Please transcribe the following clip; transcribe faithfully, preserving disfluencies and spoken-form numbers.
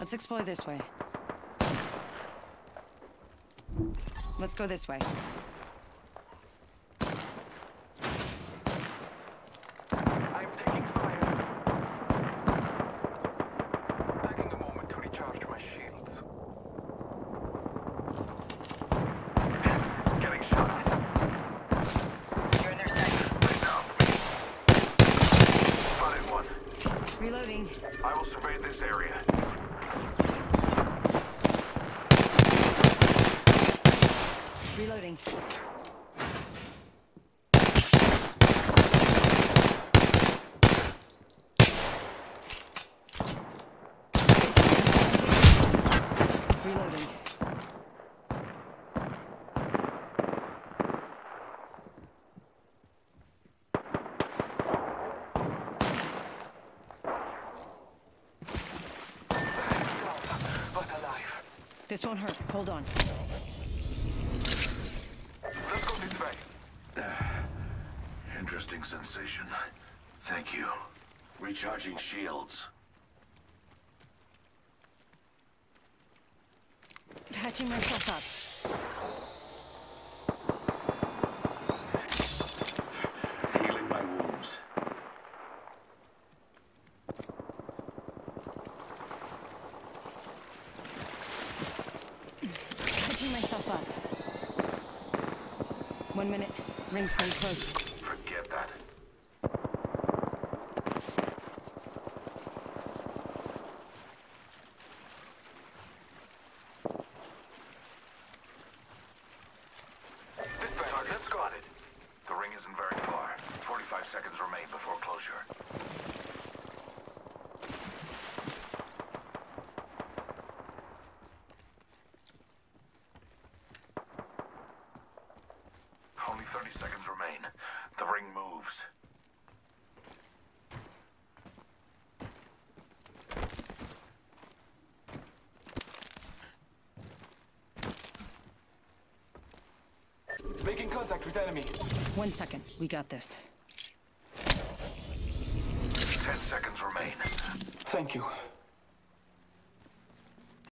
Let's explore this way. Let's go this way. I'm taking fire. Taking a moment to recharge my shields. Getting shot. You're in their sights. Right now. Spotted one. Reloading. I will survey this area. Reloading. Reloading. But alive. This won't hurt. Hold on. Let's go this way. Interesting sensation. Thank you. Recharging shields. Patching myself up. Healing my wounds. Patching myself up. One minute. Ring's pretty close. Forget that. This way, let's go on it. The ring isn't very far. forty-five seconds remain before closure. Only thirty seconds remain. The ring moves. Making contact with enemy. One second. We got this. Ten seconds remain. Thank you.